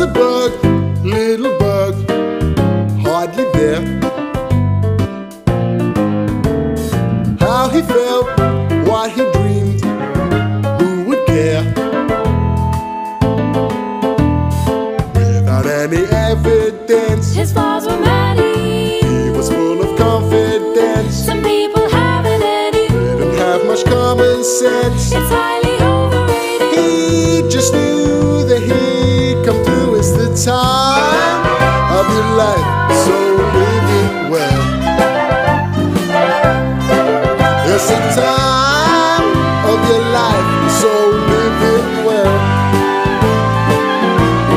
a bug, little bug, hardly there. How he felt, what he dreamed, who would care? Without any evidence, his flaws were many. he was full of confidence. Some people haven't any. Didn't have much common sense. It's highly overrated. He just knew that he'd come through. It's the time of your life, so live it well. It's the time of your life, so live it well.